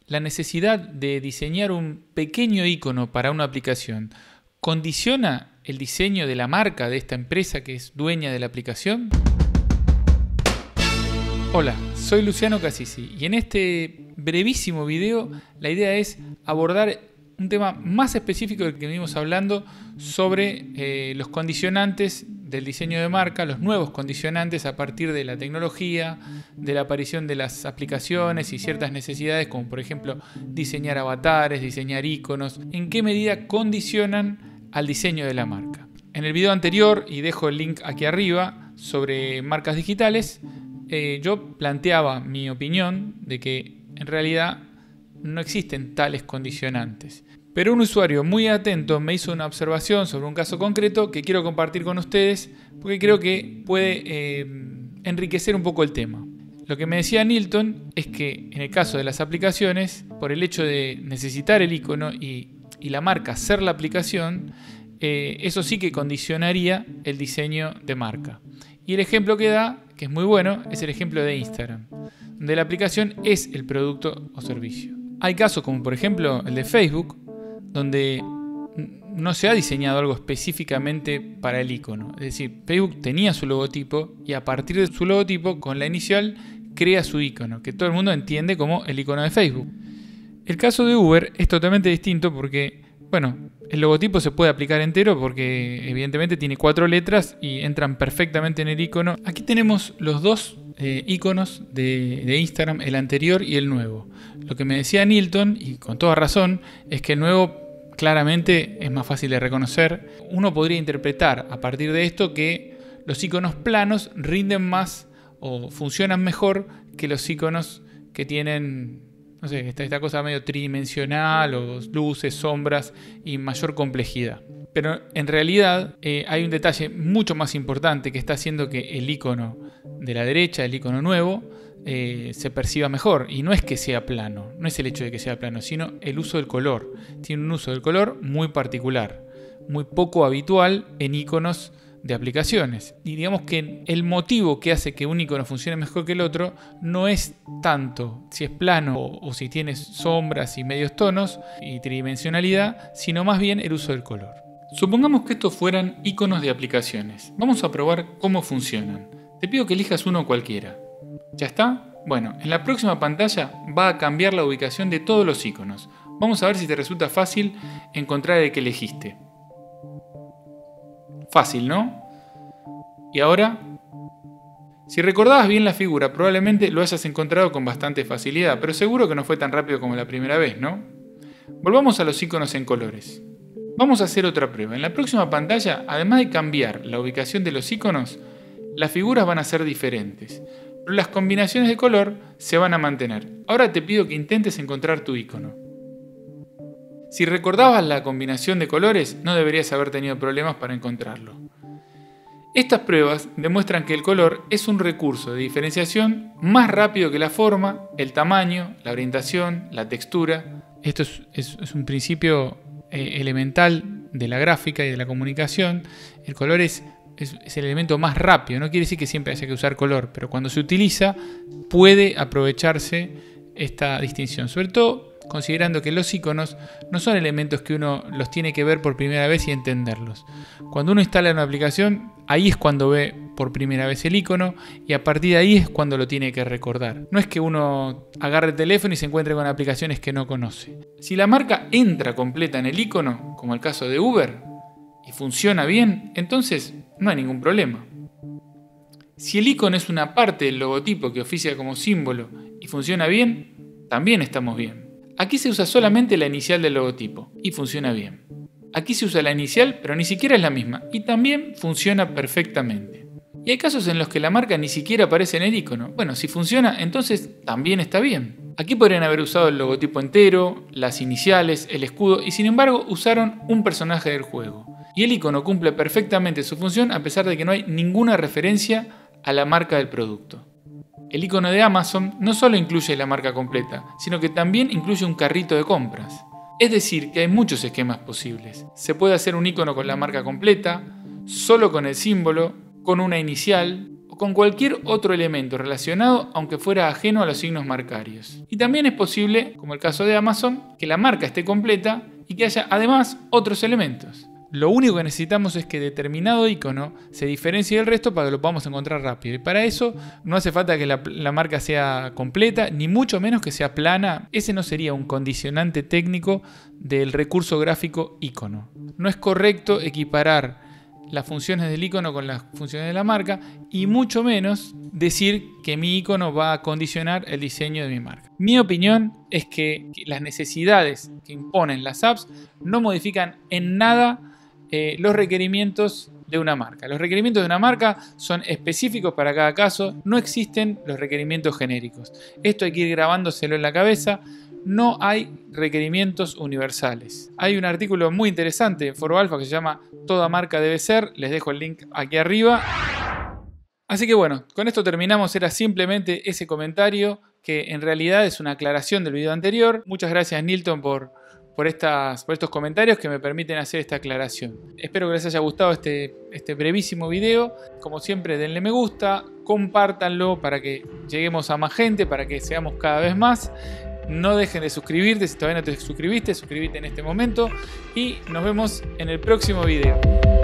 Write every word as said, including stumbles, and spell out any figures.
la necesidad de diseñar un pequeño icono para una aplicación condiciona el diseño de la marca de esta empresa que es dueña de la aplicación? Hola, soy Luciano Casisi y en este brevísimo video la idea es abordar un tema más específico del que venimos hablando sobre eh, los condicionantes del diseño de marca, los nuevos condicionantes a partir de la tecnología, de la aparición de las aplicaciones y ciertas necesidades como por ejemplo diseñar avatares, diseñar iconos, en qué medida condicionan al diseño de la marca. En el video anterior, y dejo el link aquí arriba, sobre marcas digitales, eh, yo planteaba mi opinión de que en realidad no existen tales condicionantes. Pero un usuario muy atento me hizo una observación sobre un caso concreto que quiero compartir con ustedes porque creo que puede eh, enriquecer un poco el tema. Lo que me decía Nilton es que en el caso de las aplicaciones, por el hecho de necesitar el icono y, y la marca ser la aplicación, eh, eso sí que condicionaría el diseño de marca. Y el ejemplo que da, que es muy bueno, es el ejemplo de Instagram, donde la aplicación es el producto o servicio. Hay casos como por ejemplo el de Facebook, donde no se ha diseñado algo específicamente para el icono. Es decir, Facebook tenía su logotipo y a partir de su logotipo, con la inicial, crea su icono, que todo el mundo entiende como el icono de Facebook. El caso de Uber es totalmente distinto porque, bueno, el logotipo se puede aplicar entero porque evidentemente tiene cuatro letras y entran perfectamente en el icono. Aquí tenemos los dos eh, iconos de, de Instagram, el anterior y el nuevo. Lo que me decía Nilton, y con toda razón, es que el nuevo claramente es más fácil de reconocer. Uno podría interpretar a partir de esto que los iconos planos rinden más o funcionan mejor que los iconos que tienen, no sé, esta, esta cosa medio tridimensional o luces, sombras y mayor complejidad. Pero en realidad eh, hay un detalle mucho más importante que está haciendo que el icono de la derecha, el icono nuevo, Eh, se perciba mejor, y no es que sea plano, no es el hecho de que sea plano, sino el uso del color. Tiene un uso del color muy particular, muy poco habitual en iconos de aplicaciones. Y digamos que el motivo que hace que un icono funcione mejor que el otro no es tanto si es plano o, o si tiene sombras y medios tonos y tridimensionalidad, sino más bien el uso del color. Supongamos que estos fueran iconos de aplicaciones. Vamos a probar cómo funcionan. Te pido que elijas uno cualquiera. ¿Ya está? Bueno, en la próxima pantalla va a cambiar la ubicación de todos los iconos. Vamos a ver si te resulta fácil encontrar el que elegiste. Fácil, ¿no? ¿Y ahora? Si recordabas bien la figura, probablemente lo hayas encontrado con bastante facilidad, pero seguro que no fue tan rápido como la primera vez, ¿no? Volvamos a los iconos en colores. Vamos a hacer otra prueba. En la próxima pantalla, además de cambiar la ubicación de los iconos, las figuras van a ser diferentes. Pero las combinaciones de color se van a mantener. Ahora te pido que intentes encontrar tu icono. Si recordabas la combinación de colores, no deberías haber tenido problemas para encontrarlo. Estas pruebas demuestran que el color es un recurso de diferenciación más rápido que la forma, el tamaño, la orientación, la textura. Esto es, es, es un principio eh, elemental de la gráfica y de la comunicación. El color es Es, es el elemento más rápido, no quiere decir que siempre haya que usar color, pero cuando se utiliza puede aprovecharse esta distinción, sobre todo considerando que los iconos no son elementos que uno los tiene que ver por primera vez y entenderlos. Cuando uno instala una aplicación, ahí es cuando ve por primera vez el icono y a partir de ahí es cuando lo tiene que recordar. No es que uno agarre el teléfono y se encuentre con aplicaciones que no conoce. Si la marca entra completa en el icono, como el caso de Uber, y funciona bien, entonces no hay ningún problema. Si el icono es una parte del logotipo que oficia como símbolo y funciona bien, también estamos bien. Aquí se usa solamente la inicial del logotipo y funciona bien. Aquí se usa la inicial, pero ni siquiera es la misma y también funciona perfectamente. Y hay casos en los que la marca ni siquiera aparece en el icono. Bueno, si funciona, entonces también está bien. Aquí podrían haber usado el logotipo entero, las iniciales, el escudo y sin embargo usaron un personaje del juego. Y el icono cumple perfectamente su función a pesar de que no hay ninguna referencia a la marca del producto. El icono de Amazon no solo incluye la marca completa, sino que también incluye un carrito de compras. Es decir, que hay muchos esquemas posibles. Se puede hacer un icono con la marca completa, solo con el símbolo, con una inicial o con cualquier otro elemento relacionado, aunque fuera ajeno a los signos marcarios. Y también es posible, como el caso de Amazon, que la marca esté completa y que haya además otros elementos. Lo único que necesitamos es que determinado icono se diferencie del resto para que lo podamos encontrar rápido. Y para eso no hace falta que la, la marca sea completa, ni mucho menos que sea plana. Ese no sería un condicionante técnico del recurso gráfico icono. No es correcto equiparar las funciones del icono con las funciones de la marca y mucho menos decir que mi icono va a condicionar el diseño de mi marca. Mi opinión es que las necesidades que imponen las apps no modifican en nada eh, los requerimientos de una marca. Los requerimientos de una marca son específicos para cada caso, no existen los requerimientos genéricos. Esto hay que ir grabándoselo en la cabeza. No hay requerimientos universales. Hay un artículo muy interesante en Foro Alfa que se llama Toda marca debe ser. Les dejo el link aquí arriba. Así que bueno, con esto terminamos. Era simplemente ese comentario que en realidad es una aclaración del video anterior. Muchas gracias, Nilton, por, por, estas, por estos comentarios que me permiten hacer esta aclaración. Espero que les haya gustado este, este brevísimo video. Como siempre, denle me gusta, compártanlo para que lleguemos a más gente, para que seamos cada vez más. No dejen de suscribirte, si todavía no te suscribiste, suscríbete en este momento y nos vemos en el próximo video.